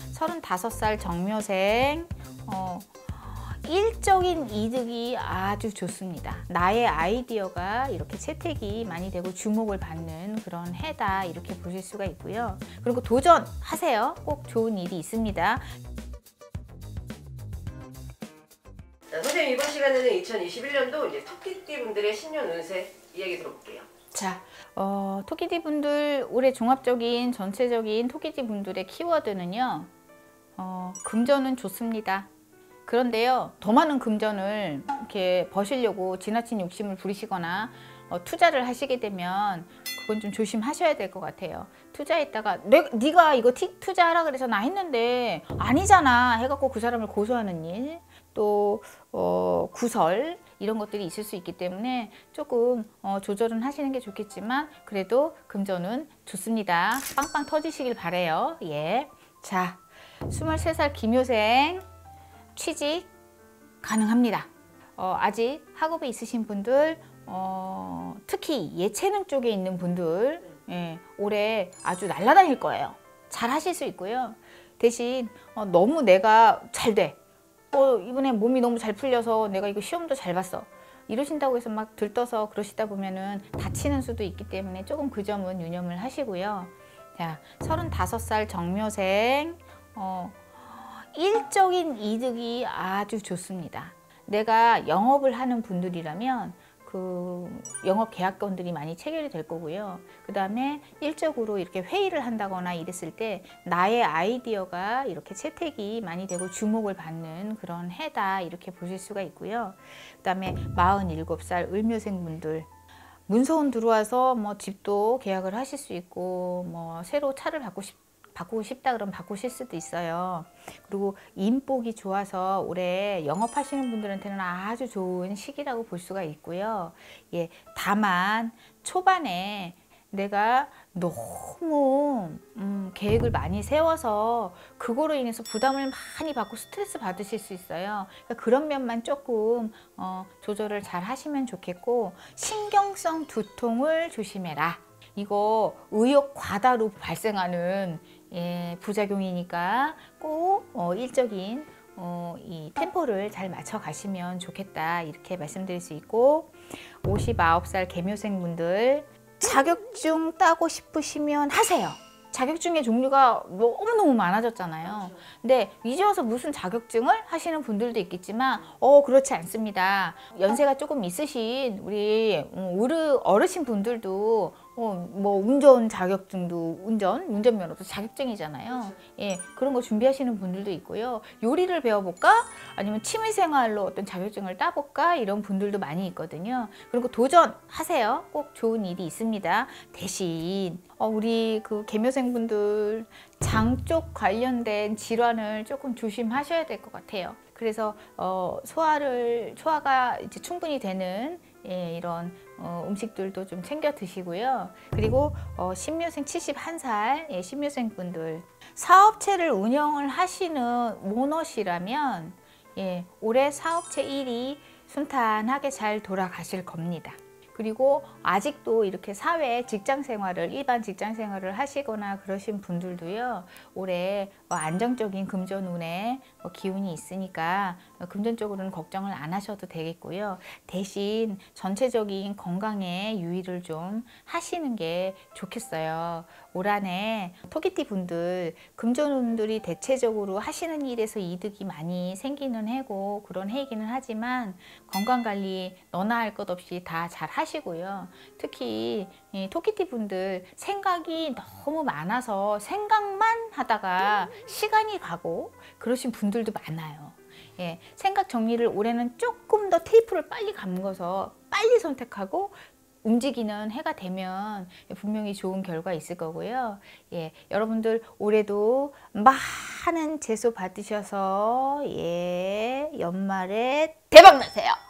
35살 정묘생, 일적인 이득이 아주 좋습니다. 나의 아이디어가 이렇게 채택이 많이 되고 주목을 받는 그런 해다, 이렇게 보실 수가 있고요. 그리고 도전하세요. 꼭 좋은 일이 있습니다. 자, 선생님, 이번 시간에는 2021년도 이제 토끼띠 분들의 신년 운세 이야기 들어볼게요. 자, 토끼띠 분들 올해 종합적인 전체적인 토끼띠 분들의 키워드는요, 금전은 좋습니다. 그런데요, 더 많은 금전을 이렇게 버시려고 지나친 욕심을 부리시거나 투자를 하시게 되면 그건 좀 조심하셔야 될 것 같아요. 투자했다가 네가 이거 투자하라 그래서 나 했는데 아니잖아 해갖고 그 사람을 고소하는 일, 또 구설, 이런 것들이 있을 수 있기 때문에 조금 조절은 하시는 게 좋겠지만 그래도 금전은 좋습니다. 빵빵 터지시길 바래요. 예. 자, 23살 기묘생, 취직 가능합니다. 아직 학업에 있으신 분들, 특히 예체능 쪽에 있는 분들, 예, 올해 아주 날아다닐 거예요. 잘 하실 수 있고요. 대신 너무 내가 잘 돼, 이번에 몸이 너무 잘 풀려서 내가 이거 시험도 잘 봤어, 이러신다고 해서 막 들떠서 그러시다 보면은 다치는 수도 있기 때문에 조금 그 점은 유념을 하시고요. 자, 35살 정묘생, 일적인 이득이 아주 좋습니다. 내가 영업을 하는 분들이라면 그 영업 계약건들이 많이 체결이 될 거고요. 그 다음에 일적으로 이렇게 회의를 한다거나 이랬을 때 나의 아이디어가 이렇게 채택이 많이 되고 주목을 받는 그런 해다, 이렇게 보실 수가 있고요. 그 다음에 47살 을묘생 분들, 문서운 들어와서 뭐 집도 계약을 하실 수 있고, 뭐 새로 차를 바꾸고 싶다 그러면 바꾸실 수도 있어요. 그리고 인복이 좋아서 올해 영업하시는 분들한테는 아주 좋은 시기라고 볼 수가 있고요. 예, 다만 초반에 내가 너무 계획을 많이 세워서 그거로 인해서 부담을 많이 받고 스트레스 받으실 수 있어요. 그러니까 그런 면만 조금 조절을 잘 하시면 좋겠고, 신경성 두통을 조심해라. 이거 의욕 과다로 발생하는 부작용이니까 꼭 일적인 이 템포를 잘 맞춰 가시면 좋겠다, 이렇게 말씀드릴 수 있고, 59살 개묘생 분들, 자격증 따고 싶으시면 하세요. 자격증의 종류가 너무너무 많아졌잖아요. 근데 이제 와서 무슨 자격증을 하시는 분들도 있겠지만 그렇지 않습니다. 연세가 조금 있으신 우리 어르신 분들도 뭐 운전 자격증도 운전면허도 자격증이잖아요. 예, 그런 거 준비하시는 분들도 있고요. 요리를 배워볼까? 아니면 취미생활로 어떤 자격증을 따볼까? 이런 분들도 많이 있거든요. 그리고 도전하세요. 꼭 좋은 일이 있습니다. 대신 우리 그 개묘생분들 장 쪽 관련된 질환을 조금 조심하셔야 될 것 같아요. 그래서 소화가 이제 충분히 되는 이런 음식들도 좀 챙겨 드시고요. 그리고 신묘생 71살 신묘생 분들, 사업체를 운영을 하시는 오너시라면 올해 사업체 일이 순탄하게 잘 돌아가실 겁니다. 그리고 아직도 이렇게 사회 일반 직장 생활을 하시거나 그러신 분들도요, 올해 안정적인 금전운의 기운이 있으니까 금전적으로는 걱정을 안 하셔도 되겠고요. 대신 전체적인 건강에 유의를 좀 하시는 게 좋겠어요. 올 한해 토끼띠 분들, 금전운들이 대체적으로 하시는 일에서 이득이 많이 생기는 해고 그런 해이기는 하지만 건강관리 너나 할 것 없이 다 잘 하시고요. 특히 이 토끼띠 분들 생각이 너무 많아서 생각만 하다가 시간이 가고 그러신 분들도 많아요. 생각 정리를 올해는 조금 더 테이프를 빨리 감궈서 빨리 선택하고 움직이는 해가 되면 분명히 좋은 결과 있을 거고요. 여러분들 올해도 많은 재수 받으셔서 연말에 대박 나세요.